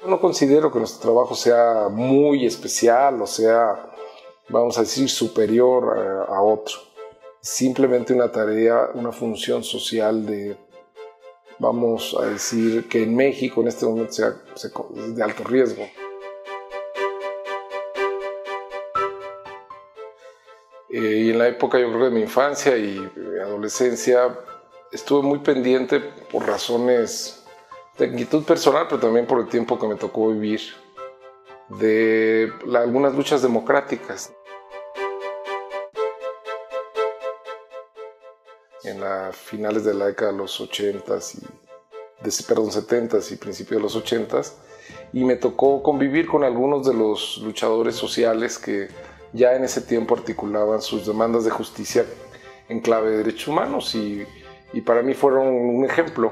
No considero que nuestro trabajo sea muy especial o sea, vamos a decir, superior a otro. Simplemente una tarea, una función social de, vamos a decir, que en México en este momento es de alto riesgo. Y en la época, yo creo, de mi infancia y mi adolescencia, estuve muy pendiente por razones de inquietud personal, pero también por el tiempo que me tocó vivir, de algunas luchas democráticas. En las finales de la década de los 70s perdón, 70s y principios de los 80s, y me tocó convivir con algunos de los luchadores sociales que ya en ese tiempo articulaban sus demandas de justicia en clave de derechos humanos y para mí fueron un ejemplo.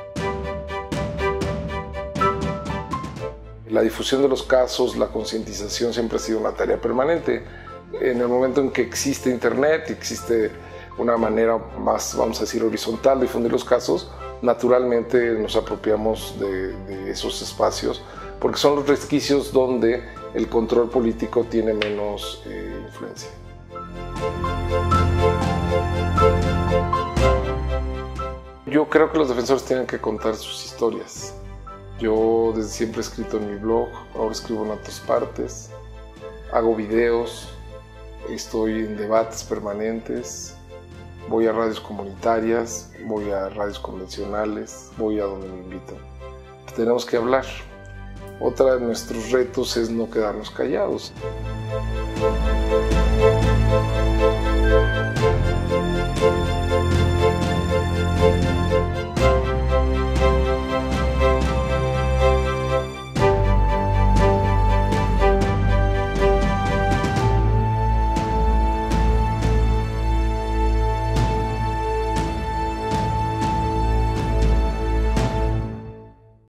La difusión de los casos, la concientización siempre ha sido una tarea permanente. En el momento en que existe Internet, existe una manera más, vamos a decir, horizontal de difundir los casos, naturalmente nos apropiamos de esos espacios, porque son los resquicios donde el control político tiene menos influencia. Yo creo que los defensores tienen que contar sus historias. Yo desde siempre he escrito en mi blog, ahora escribo en otras partes, hago videos, estoy en debates permanentes, voy a radios comunitarias, voy a radios convencionales, voy a donde me invitan. Tenemos que hablar. Otra de nuestros retos es no quedarnos callados.